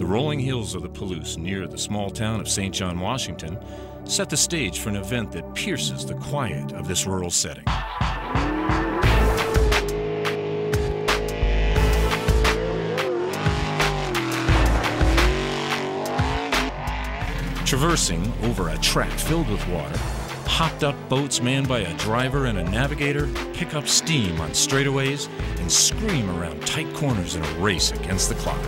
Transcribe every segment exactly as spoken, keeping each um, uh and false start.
The rolling hills of the Palouse near the small town of Saint John, Washington, set the stage for an event that pierces the quiet of this rural setting. Traversing over a track filled with water, hopped-up boats manned by a driver and a navigator pick up steam on straightaways and scream around tight corners in a race against the clock.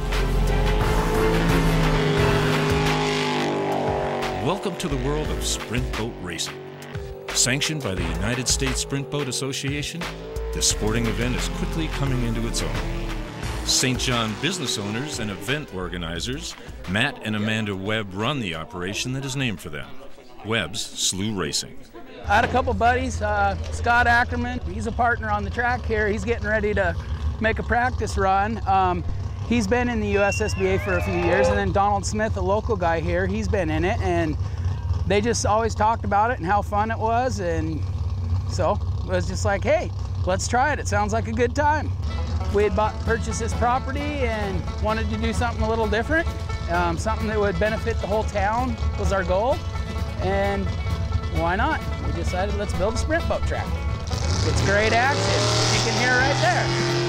Welcome to the world of sprint boat racing. Sanctioned by the United States Sprint Boat Association, this sporting event is quickly coming into its own. Saint John business owners and event organizers, Matt and Amanda Webb, run the operation that is named for them, Webb's Slough Racing. I had a couple buddies, uh, Scott Ackerman, he's a partner on the track here. He's getting ready to make a practice run. Um, he's been in the U S S B A for a few years, and then Donald Smith, a local guy here, he's been in it, and they just always talked about it and how fun it was, and so it was just like, hey, let's try it. It sounds like a good time. We had bought, purchased this property and wanted to do something a little different, um, something that would benefit the whole town was our goal, and why not? We decided let's build a sprint boat track. It's great action. You can hear right there.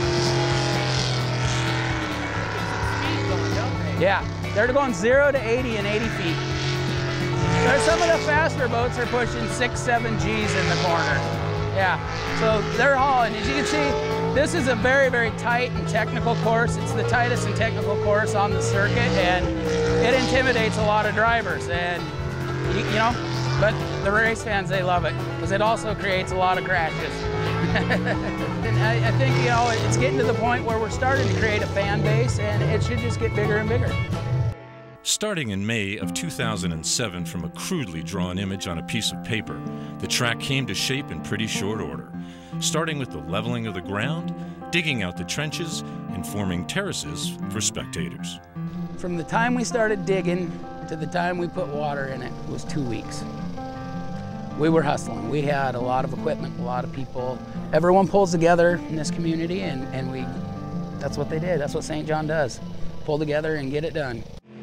Yeah, they're going zero to eighty in eighty feet. There's some of the faster boats are pushing six, seven G's in the corner. Yeah, so they're hauling. As you can see, this is a very, very tight and technical course. It's the tightest and technical course on the circuit, and it intimidates a lot of drivers. And you, you know, but the race fans, they love it because it also creates a lot of crashes. And I, I think, you know, it's getting to the point where we're starting to create a fan base, and it should just get bigger and bigger. Starting in May of two thousand seven from a crudely drawn image on a piece of paper, the track came to shape in pretty short order, starting with the leveling of the ground, digging out the trenches, and forming terraces for spectators. From the time we started digging to the time we put water in it was two weeks. We were hustling. We had a lot of equipment, a lot of people. Everyone pulls together in this community, and, and we, that's what they did. That's what Saint John does. Pull together and get it done.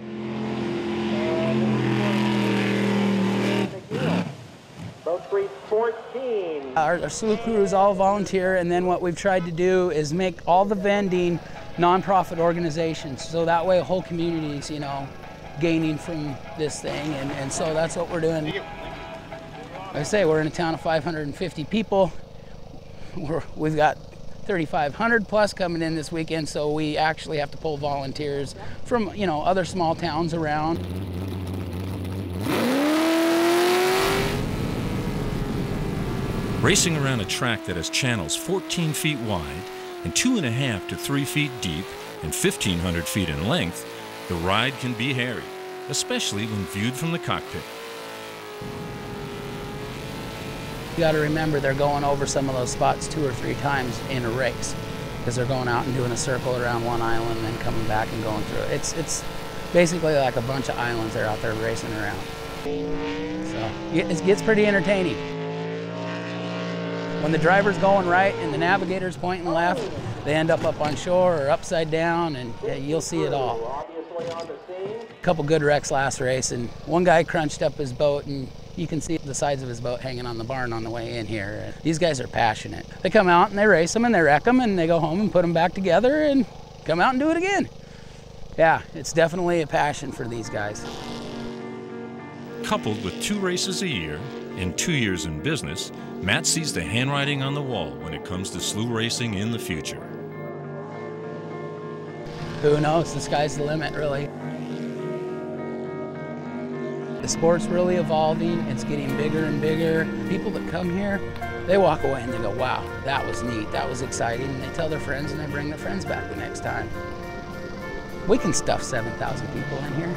Our, our Slough crew is all volunteer, and then what we've tried to do is make all the vending nonprofit organizations, so that way a whole community's, you know, gaining from this thing, and, and so that's what we're doing. Like I say, we're in a town of five hundred fifty people. We're, we've got thirty-five hundred plus coming in this weekend, so we actually have to pull volunteers from, you know, other small towns around. Racing around a track that has channels fourteen feet wide and two and a half to three feet deep and fifteen hundred feet in length, the ride can be hairy, especially when viewed from the cockpit. You got to remember they're going over some of those spots two or three times in a race because they're going out and doing a circle around one island and then coming back and going through it. It's, it's basically like a bunch of islands they're out there racing around. So it gets pretty entertaining. When the driver's going right and the navigator's pointing left, they end up up on shore or upside down, and yeah, you'll see it all. A couple good wrecks last race, and one guy crunched up his boat, and you can see the sides of his boat hanging on the barn on the way in here. These guys are passionate. They come out and they race them and they wreck them, and they go home and put them back together and come out and do it again. Yeah, it's definitely a passion for these guys. Coupled with two races a year and two years in business, Matt sees the handwriting on the wall when it comes to Slough racing in the future. Who knows? The sky's the limit, really. The sport's really evolving. It's getting bigger and bigger. People that come here, they walk away and they go, wow, that was neat, that was exciting. And they tell their friends and they bring their friends back the next time. We can stuff seven thousand people in here.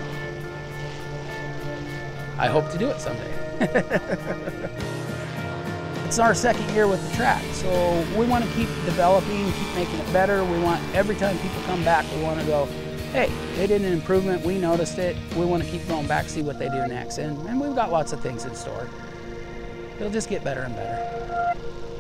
I hope to do it someday. It's our second year with the track, so we want to keep developing, keep making it better. We want, every time people come back, we want to go, hey, they did an improvement, we noticed it, we want to keep going back, see what they do next. And, and we've got lots of things in store. It'll just get better and better.